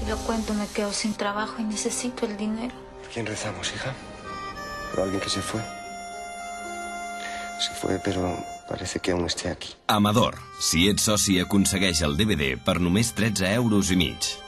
lo cuento me quedo sin trabajo y necesito el dinero. ¿Por quién rezamos, hija? Por alguien que se fue. Se fue, però parece que aún esté aquí. Amador. Si ets soci, aconsegueix el DVD per només 13,5 €.